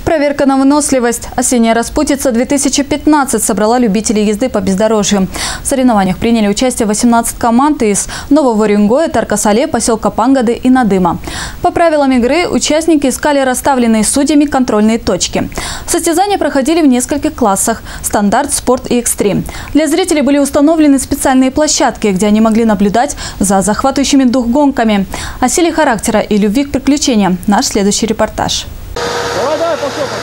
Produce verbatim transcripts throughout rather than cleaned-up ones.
Проверка на выносливость. Осенняя распутица две тысячи пятнадцать собрала любителей езды по бездорожью. В соревнованиях приняли участие восемнадцать команд из Нового Уренгоя, Тарко-Сале, поселка Пангады и Надыма. По правилам игры участники искали расставленные судьями контрольные точки. Состязания проходили в нескольких классах – стандарт, спорт и экстрим. Для зрителей были установлены специальные площадки, где они могли наблюдать за захватывающими дух гонками. О силе характера и любви к приключениям – наш следующий репортаж. Давай, давай, пошел, пошел.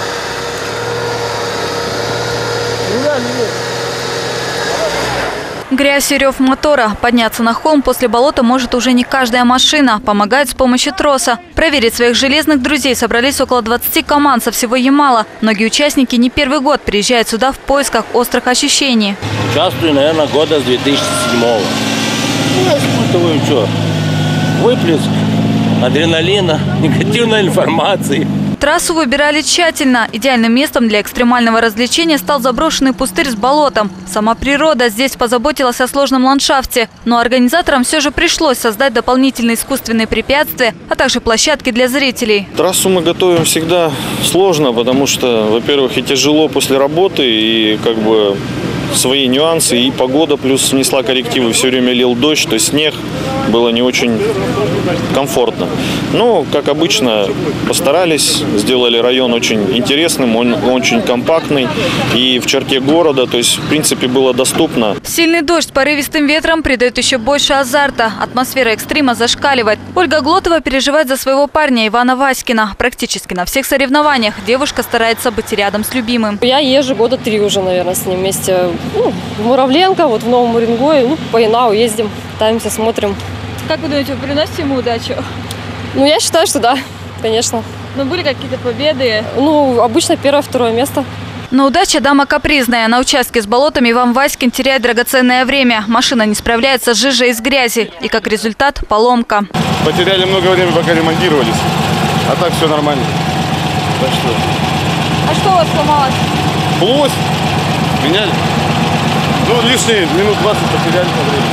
Грязь и рев мотора. Подняться на холм после болота может уже не каждая машина. Помогает с помощью троса. Проверить своих железных друзей собрались около двадцати команд со всего Ямала. Многие участники не первый год приезжают сюда в поисках острых ощущений. Участвую, наверное, года с две тысячи седьмого. Ну, я испытываю что? Выплеск адреналина, негативной информации. Трассу выбирали тщательно. Идеальным местом для экстремального развлечения стал заброшенный пустырь с болотом. Сама природа здесь позаботилась о сложном ландшафте. Но организаторам все же пришлось создать дополнительные искусственные препятствия, а также площадки для зрителей. Трассу мы готовим всегда сложно, потому что, во-первых, и тяжело после работы, и как бы свои нюансы, и погода плюс внесла коррективы. Все время лил дождь, то есть снег, было не очень комфортно. Но, как обычно, постарались, сделали район очень интересным, он очень компактный и в черте города, то есть, в принципе, было доступно. Сильный дождь с порывистым ветром придает еще больше азарта. Атмосфера экстрима зашкаливает. Ольга Глотова переживает за своего парня Ивана Васькина. Практически на всех соревнованиях девушка старается быть рядом с любимым. Я езжу года три уже, наверное, с ним вместе. Ну, в Муравленко, вот в Новом Уренгое, ну, по Инау ездим, катаемся, смотрим. Как вы думаете, вы приносите ему удачу? Ну, я считаю, что да, конечно. Но были какие-то победы? Ну, обычно первое, второе место. Но удача дама капризная. На участке с болотами Иван Васькин теряет драгоценное время. Машина не справляется с жижей из грязи. И как результат – поломка. Потеряли много времени, пока ремонтировались. А так все нормально. Так что... А что у вас сломалось? Полуось меняли. Ну, лишние минут двадцать потеряли по времени.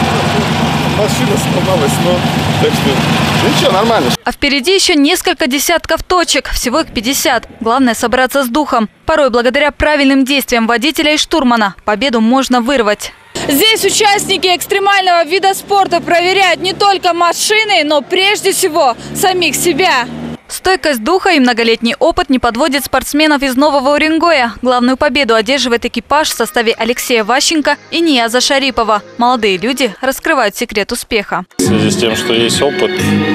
Машина сломалась, но так что ничего, нормально. А впереди еще несколько десятков точек, всего их пятьдесят. Главное собраться с духом. Порой благодаря правильным действиям водителя и штурмана победу можно вырвать. Здесь участники экстремального вида спорта проверяют не только машины, но прежде всего самих себя. Стойкость духа и многолетний опыт не подводят спортсменов из Нового Уренгоя. Главную победу одерживает экипаж в составе Алексея Ващенко и Нияза Шарипова. Молодые люди раскрывают секрет успеха. В связи с тем, что есть опыт,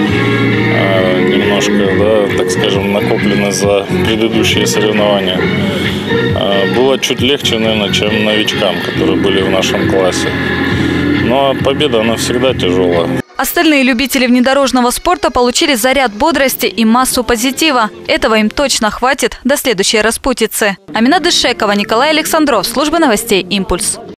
немножко, да, так скажем, накоплено за предыдущие соревнования, было чуть легче, наверное, чем новичкам, которые были в нашем классе. Но победа, она всегда тяжелая. Остальные любители внедорожного спорта получили заряд бодрости и массу позитива. Этого им точно хватит до следующей распутицы. Амина Дышекова, Николай Александров, служба новостей «Импульс».